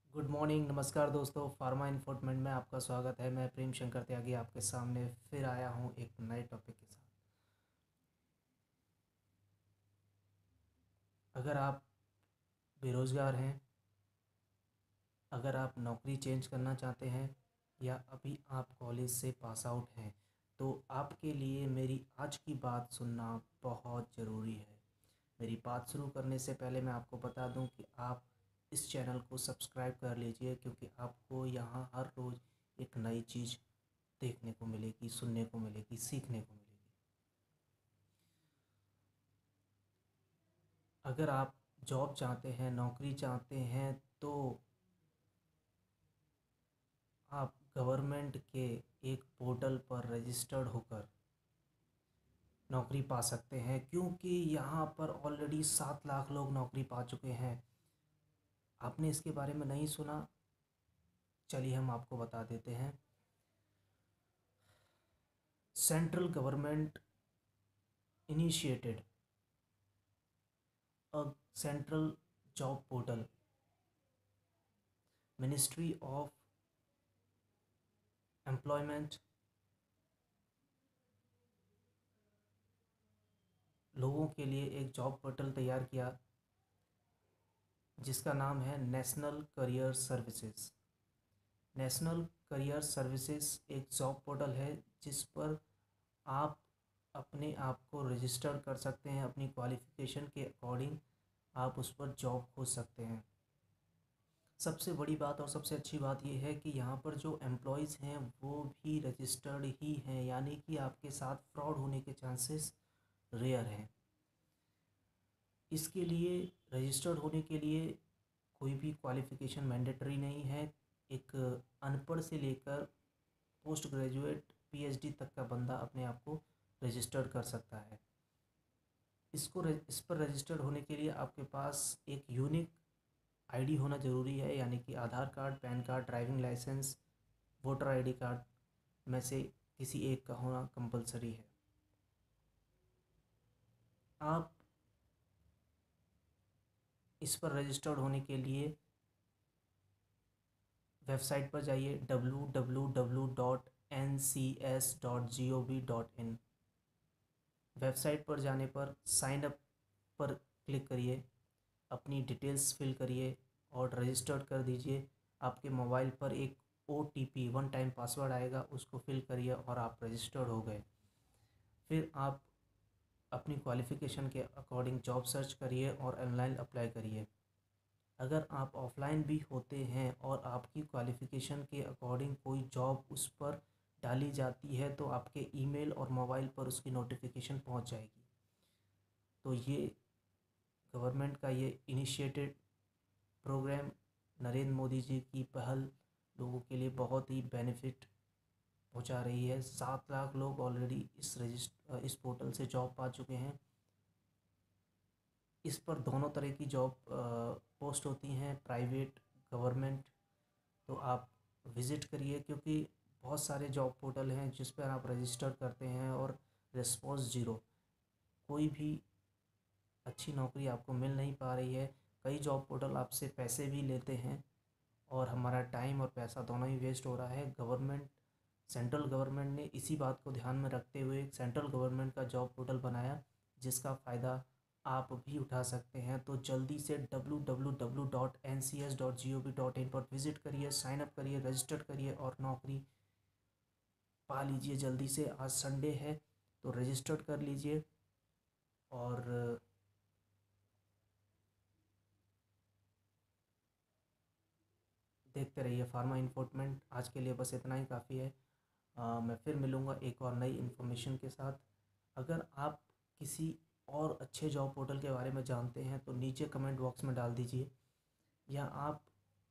Good morning, नमस्कार दोस्तों। Pharma infotainment में आपका स्वागत है। मैं प्रेम शंकर त्यागी आपके सामने फिर आया हूँ एक नए टॉपिक के साथ। अगर आप बेरोज़गार हैं, अगर आप नौकरी चेंज करना चाहते हैं या अभी आप कॉलेज से पास आउट हैं, तो आपके लिए मेरी आज की बात सुनना बहुत ज़रूरी है। मेरी बात शुरू करने से पहले मैं आपको बता दूं कि आप इस चैनल को सब्सक्राइब कर लीजिए, क्योंकि आपको यहाँ हर रोज़ एक नई चीज़ देखने को मिलेगी, सुनने को मिलेगी, सीखने को मिलेगी। अगर आप जॉब चाहते हैं, नौकरी चाहते हैं, तो आप गवर्नमेंट के एक पोर्टल पर रजिस्टर्ड होकर नौकरी पा सकते हैं, क्योंकि यहाँ पर ऑलरेडी 7 लाख लोग नौकरी पा चुके हैं। आपने इसके बारे में नहीं सुना? चलिए हम आपको बता देते हैं। Central government initiated a central job portal, ministry of employment लोगों के लिए एक जॉब पोर्टल तैयार किया, जिसका नाम है national career services. National career services एक जॉब पोर्टल है जिस पर आप अपने आप को रजिस्टर कर सकते हैं। अपनी क्वालिफ़िकेशन के अकॉर्डिंग आप उस पर जॉब खोज सकते हैं। सबसे बड़ी बात और सबसे अच्छी बात यह है कि यहाँ पर जो एम्प्लॉयज़ हैं वो भी रजिस्टर्ड ही हैं, यानी कि आपके साथ फ्रॉड होने के चांसेस रेयर हैं। इसके लिए रजिस्टर्ड होने के लिए कोई भी क्वालिफ़िकेशन मैंडेटरी नहीं है। एक अनपढ़ से लेकर पोस्ट ग्रेजुएट पीएचडी तक का बंदा अपने आप को रजिस्टर्ड कर सकता है। इस पर रजिस्टर्ड होने के लिए आपके पास एक यूनिक आईडी होना ज़रूरी है, यानी कि Aadhaar card, PAN card, driving licence, voter ID card में से किसी एक का होना कंपलसरी है। आप इस पर रजिस्टर्ड होने के लिए वेबसाइट पर जाइए www.ncs.gov.in। वेबसाइट पर जाने पर साइन अप पर क्लिक करिए, अपनी डिटेल्स फिल करिए और रजिस्टर्ड कर दीजिए। आपके मोबाइल पर एक OTP, वन टाइम पासवर्ड आएगा, उसको फिल करिए और आप रजिस्टर्ड हो गए। फिर आप अपनी क्वालिफ़िकेशन के अकॉर्डिंग जॉब सर्च करिए और ऑनलाइन अप्लाई करिए। अगर आप ऑफलाइन भी होते हैं और आपकी क्वालिफ़िकेशन के अकॉर्डिंग कोई जॉब उस पर डाली जाती है, तो आपके ईमेल और मोबाइल पर उसकी नोटिफिकेशन पहुंच जाएगी। तो ये गवर्नमेंट का ये इनिशिएटेड प्रोग्राम, नरेंद्र मोदी जी की पहल लोगों के लिए बहुत ही बेनिफिट पहुंचा रही है। 7 लाख लोग ऑलरेडी इस पोर्टल से जॉब पा चुके हैं। इस पर दोनों तरह की जॉब पोस्ट होती हैं, प्राइवेट, गवर्नमेंट। तो आप विज़िट करिए, क्योंकि बहुत सारे जॉब पोर्टल हैं जिस पर आप रजिस्टर करते हैं और रिस्पॉन्स ज़ीरो। कोई भी अच्छी नौकरी आपको मिल नहीं पा रही है। कई जॉब पोर्टल आपसे पैसे भी लेते हैं और हमारा टाइम और पैसा दोनों ही वेस्ट हो रहा है। सेंट्रल गवर्नमेंट ने इसी बात को ध्यान में रखते हुए एक सेंट्रल गवर्नमेंट का जॉब पोर्टल बनाया, जिसका फ़ायदा आप भी उठा सकते हैं। तो जल्दी से www.ncs.gov.in पर विज़िट करिए, साइन अप करिए, रजिस्टर करिए और नौकरी पा लीजिए जल्दी से। आज संडे है तो रजिस्टर्ड कर लीजिए और देखते रहिए फार्मा इन्फोटेनमेंट। आज के लिए बस इतना ही काफ़ी है। मैं फिर मिलूँगा एक और नई इन्फॉर्मेशन के साथ। अगर आप किसी और अच्छे जॉब पोर्टल के बारे में जानते हैं तो नीचे कमेंट बॉक्स में डाल दीजिए, या आप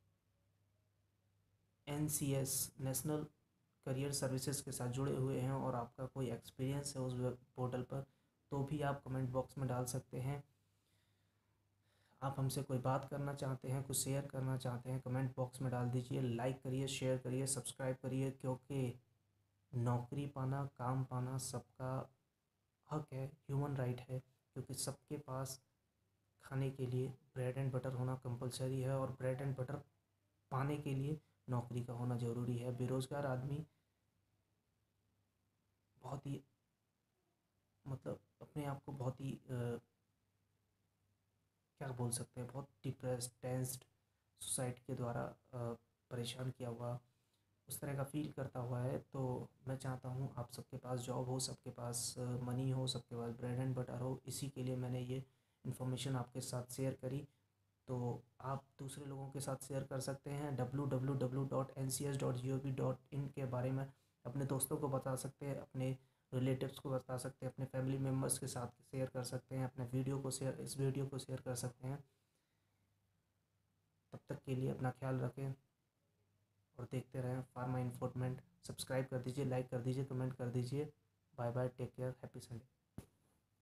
NCS नेशनल करियर सर्विसेज के साथ जुड़े हुए हैं और आपका कोई एक्सपीरियंस है उस वेब पोर्टल पर, तो भी आप कमेंट बॉक्स में डाल सकते हैं। आप हमसे कोई बात करना चाहते हैं, कुछ शेयर करना चाहते हैं, कमेंट बॉक्स में डाल दीजिए। लाइक करिए, शेयर करिए, सब्सक्राइब करिए, क्योंकि नौकरी पाना, काम पाना सबका हक है, ह्यूमन राइट है। क्योंकि सबके पास खाने के लिए ब्रेड एंड बटर होना कंपलसरी है, और ब्रेड एंड बटर पाने के लिए नौकरी का होना ज़रूरी है। बेरोज़गार आदमी बहुत ही मतलब अपने आप को बहुत ही क्या बोल सकते हैं, बहुत डिप्रेस्ड, टेंस्ड, सोसाइटी के द्वारा परेशान किया हुआ, उस तरह का फ़ील करता हुआ है। तो मैं चाहता हूँ आप सबके पास जॉब हो, सबके पास मनी हो, सबके पास ब्रेड एंड बटर हो। इसी के लिए मैंने ये इन्फॉर्मेशन आपके साथ शेयर करी। तो आप दूसरे लोगों के साथ शेयर कर सकते हैं। www.ncs.gov.in के बारे में अपने दोस्तों को बता सकते हैं, अपने रिलेटिव्स को बता सकते हैं, अपने फैमिली मेम्बर्स के साथ शेयर कर सकते हैं, अपने इस वीडियो को शेयर कर सकते हैं। तब तक के लिए अपना ख्याल रखें और देखते रहें फार्मा इन्फोर्टमेंट। सब्सक्राइब कर दीजिए, लाइक कर दीजिए, कमेंट कर दीजिए। Bye bye, take care, happy Sunday.